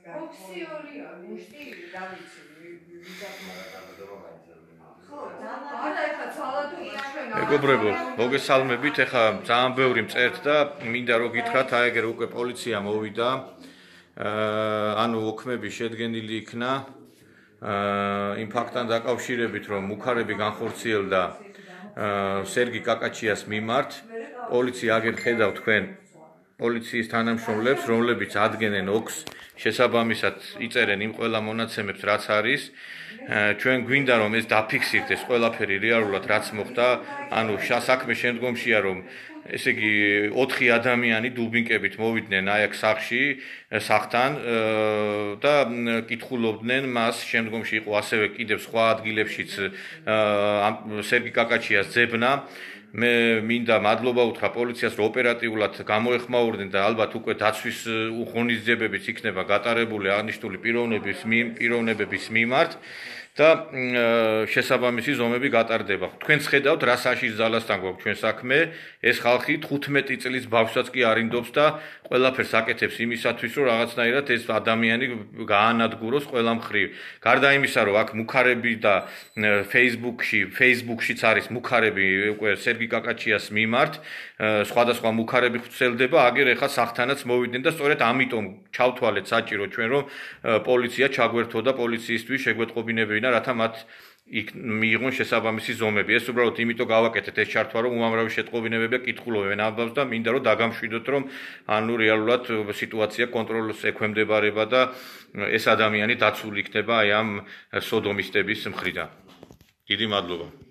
მეგობრებო, მოგესალმებით, ეხლა ძალიან ბევრი მწერთ და მინდა რომ გითხრათ, აი ეგრე უკვე პოლიცია მოვიდა. ანუ ოქმები შედგენილი იქნა იმ ფაქტთან დაკავშირებით, რომ მუქარები განხორციელდა სერგი კაკაჩიას მიმართ. პოლიცია აგერ ხედავ თქვენ პოლიციის თანამშრომლებს, რომლებიც ადგენენ ოქს, შესაბამისად იწერენ იმ ყველა მონაცემებს, რაც არის. ჩვენ გვინდა რომ ეს დაფიქსირდეს ყველაფერი რეალურად რაც მოხდა, ანუ საქმე შემდგომშია რომ ესე იგი 4 ადამიანი დუბინკებით მოვიდნენ აი აქ სახლთან და კითხულობდნენ მას, შემდგომში იყო ასევე კიდევ სხვა ადგილებშიც სერგი კაკაჩიას ძებნა. მე მინდა მადლობა უთხრა პოლიციას, რომ ოპერატიულად გამოეხმაურდნენ და ალბათ უკვე დაცვის უღონისძიებებიც იქნება გატარებული აღნიშნული პიროვნებების მიმართ და შესაბამისი ზომები გატარდება. თქვენც ხედავთ, რა საშიშ ძალასთან გვაქვს ჩვენ საქმე, ეს ხალხი 15 წლის ბავშვსაც კი არინდობს და ყველაფერს აკეთებს იმისათვის, რომ რაღაცნაირად ეს ადამიანი გაანადგუროს ყველა მხრივ. გარდა იმისა, რომ აქ მუქარები და Facebook-შიც არის მუქარები უკვე სერგი კაკაჩიას მიმართ, სხვადასხვა მუქარები ვრცელდება, აგერ ეხლა სახლთანაც მოვიდნენ და სწორედ ამიტომ ჩავთვალეთ საჭირო ჩვენ, რომ პოლიცია ჩაგვერთო და პოლიციისთვის შეგვეტყობინებინა, რათა მათ მიიღონ შესაბამისი ზომები. ეს უბრალოდ იმიტომ გავაკეთეთ ეს ჩართვა, რომ უამრავი შეტყობინებებია კითხულობენ ამბავს და მინდა რომ დაგამშვიდოთ, რომ ანუ რეალურად სიტუაცია კონტროლს ექვემდებარება და ეს ადამიანი დაცული იქნება აი ამ სოდომისტების მხრიდან. დიდი მადლობა.